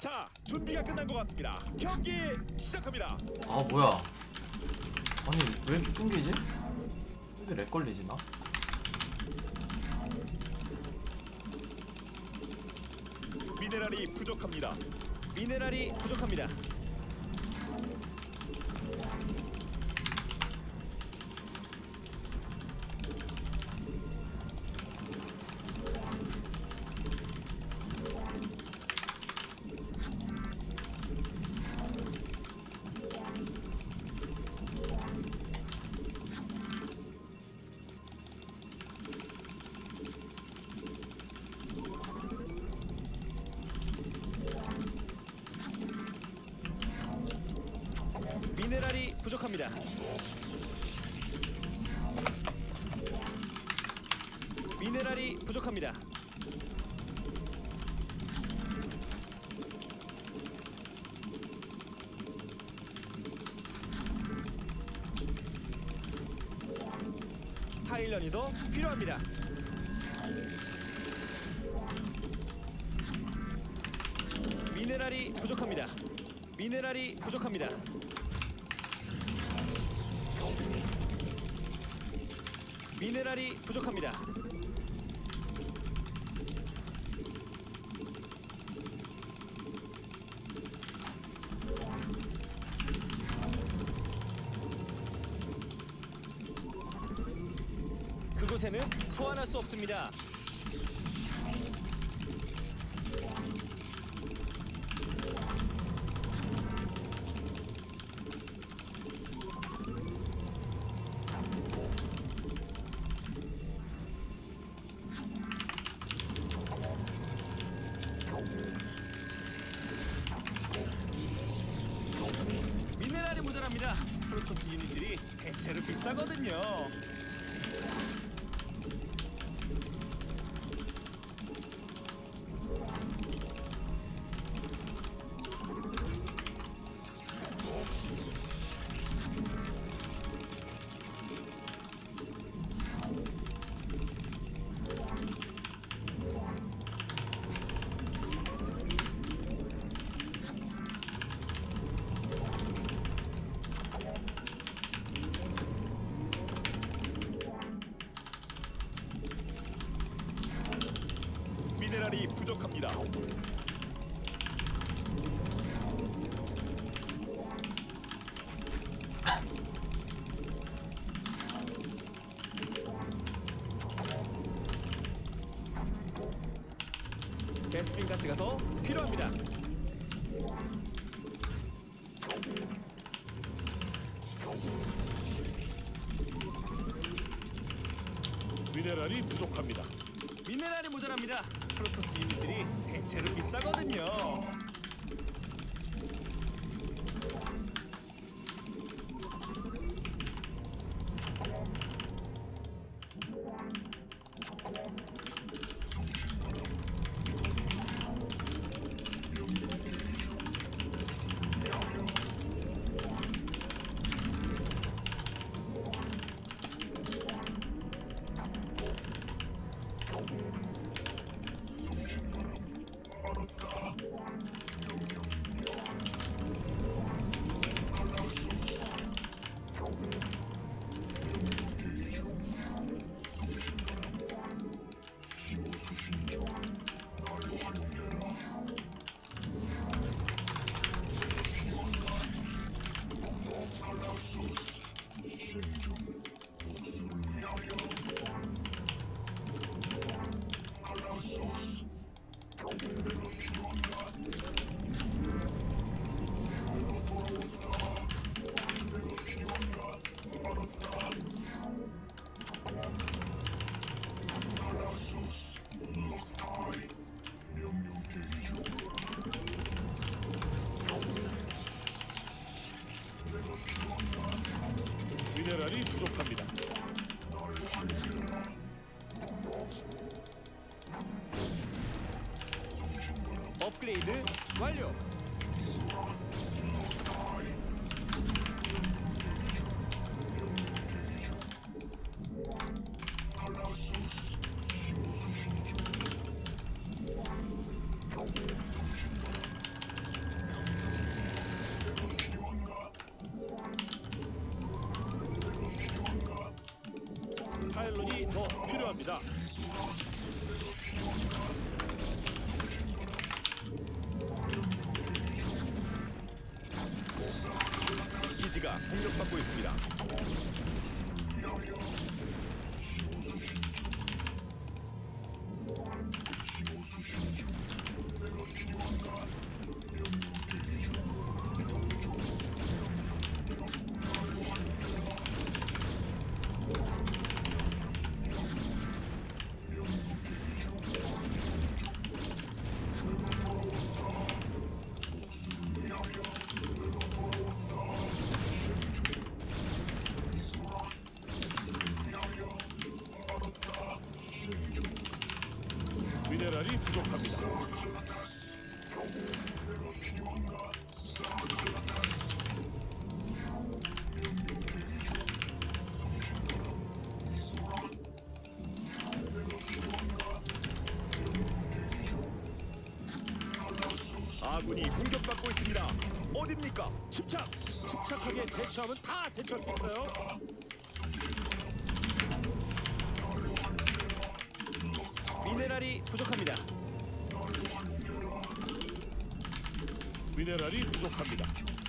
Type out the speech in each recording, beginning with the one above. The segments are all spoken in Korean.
자, 준비가 끝난 것 같습니다. 경기 시작합니다. 아 뭐야? 아니 왜 이렇게 끊기지? 왜 렉 걸리지 나? 미네랄이 부족합니다. 미네랄이 부족합니다. 미네랄이 부족합니다. 미네랄이 부족합니다. 파일런이 더 필요합니다. 미네랄이 부족합니다. 미네랄이 부족합니다. 미네랄이 부족합니다. 그곳에는 소환할 수 없습니다. 미네랄이 모자랍니다. 프로토스 유닛들이 대체로 비싸거든요. 미네랄이 부족합니다. 베스핀 가스가 더 필요합니다. 미네랄이 부족합니다. 미네랄이 모자랍니다. 프로토스 유닛들이 대체로 비싸거든요. 미네랄이 부족합니다. 업그레이드 완료. 부족합니다. 기지가 공격받고 있습니다. 미네랄이 부족합니다. 아군이 공격받고 있습니다. 어딥니까? 침착하게 대처하면 다 대처할 수 있어요. 미네랄이 부족합니다. 미네랄이 부족합니다.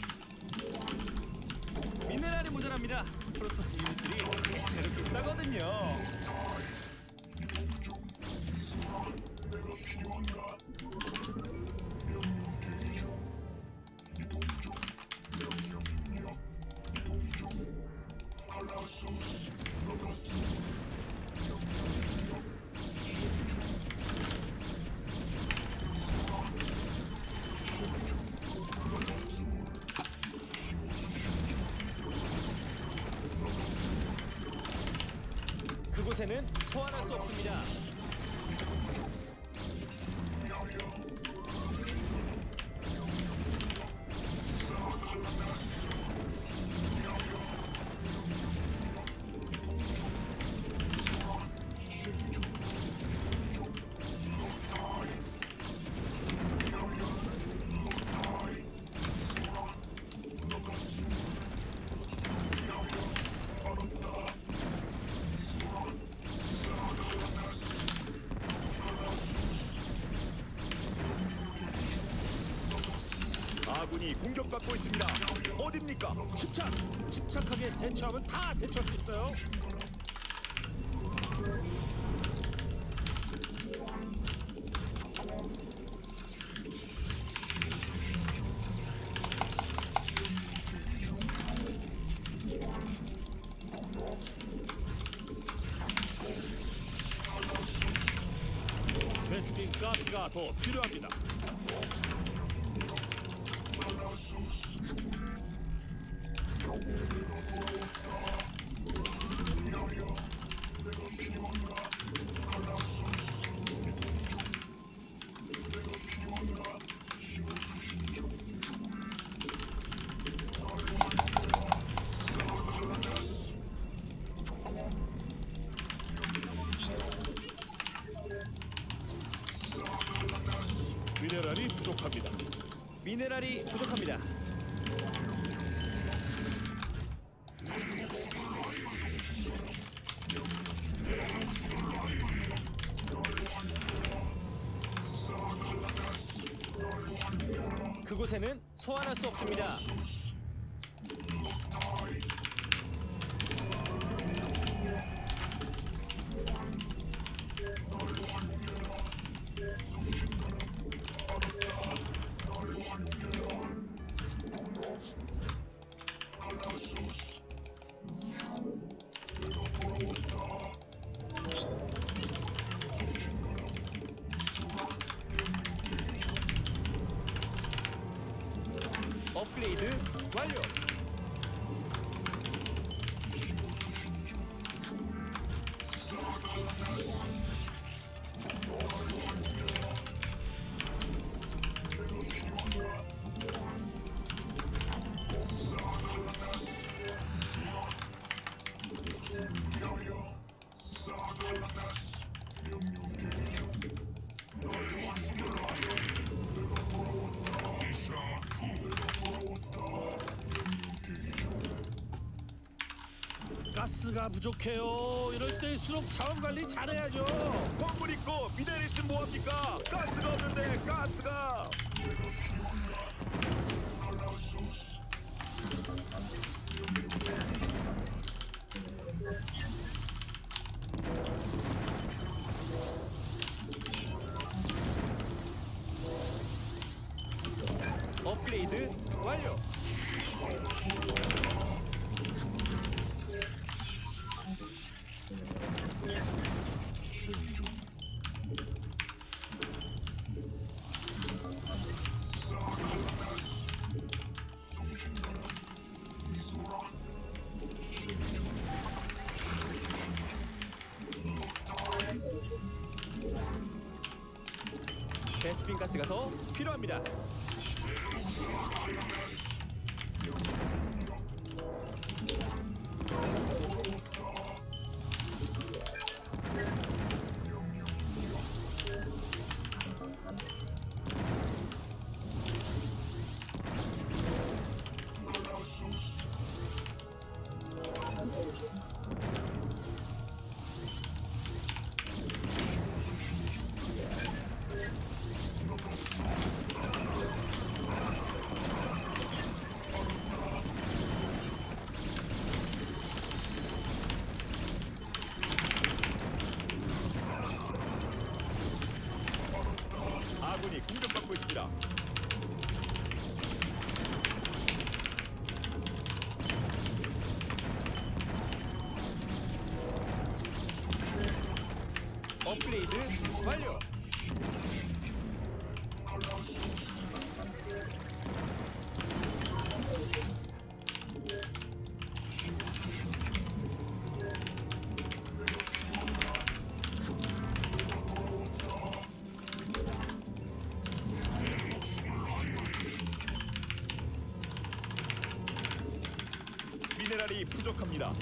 미네랄이 모자랍니다. 프로토스 유닛들이 대체로 비싸거든요. 그곳에는 소환할 수 없습니다. 아군이 공격받고 있습니다. 어딥니까? 침착하게 대처하면 다 대처할 수 있어요. 베스핀 가스가 더 필요합니다. 미네랄이 부족합니다. 미네랄이 부족합니다. 그곳에는 소환할 수 없습니다. 업그레이드 완료. 가스가 부족해요. 이럴 때일수록 자원 관리 잘해야죠. 건물 있고 미네랄 있으면 뭐합니까? 가스가 없는데 가스가. 업그레이드 완료. 베스핀 가스가 더 필요합니다. 아군이 공격받고 있습니다. 업그레이드 완료. 미네랄이 부족합니다.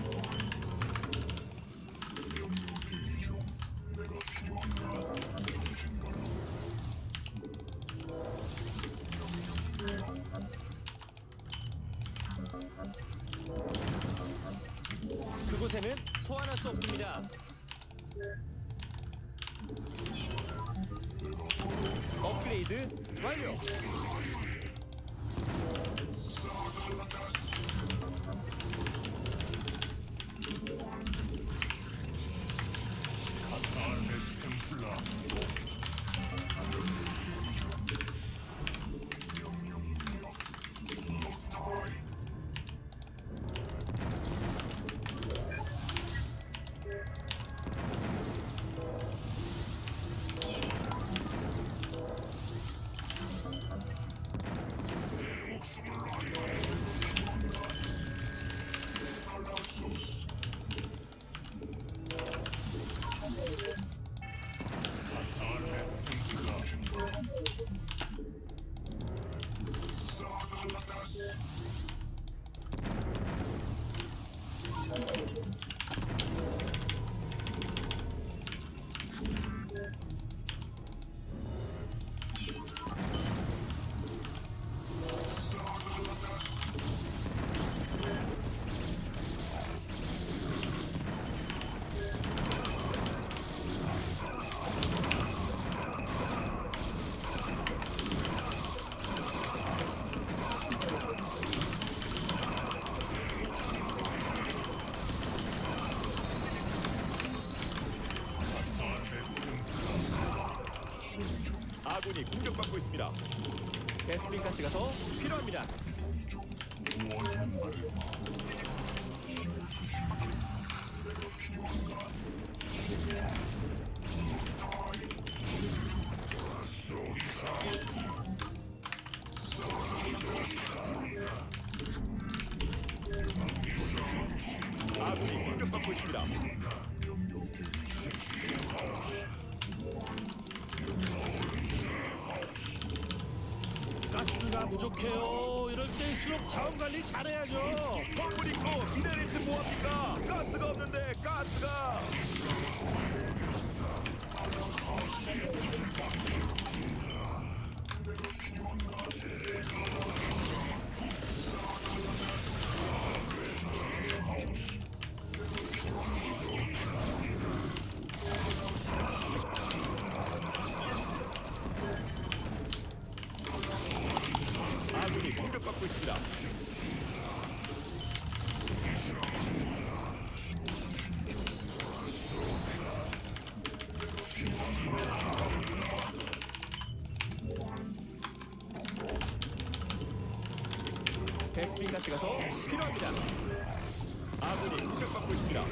그곳에는 소환할 수 없습니다. 업그레이드 완료. 아군이 공격받고 있습니다. 베스핀 가스가 더 필요합니다. 아군이 공격받고 있습니다. 가스가 부족해요. 이럴 때일수록 자원 관리 잘해야죠. 건물 있고 미네랄 있으면 뭐합니까? 가스가 없는데 가스가. 공격받고 있습니다. 베스핀 가스가 더 필요합니다. 아군이 공격받고 있습니다.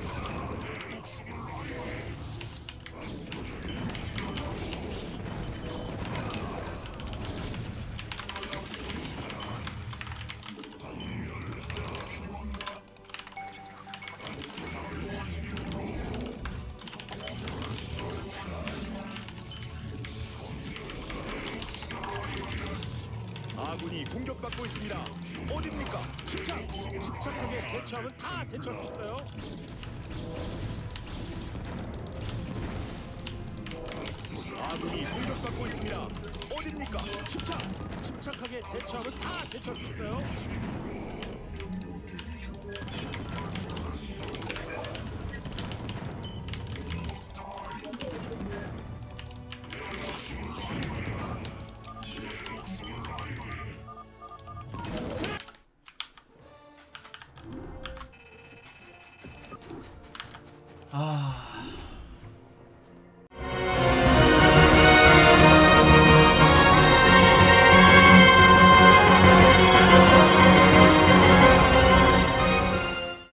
아군이 공격받고 있습니다. 어딥니까? 침착하게 대처하면 다 대처할 수 있어요. 아군이 공격받고 있습니다. 어딥니까? 침착하게 대처하면 다 대처할 수 있어요. 아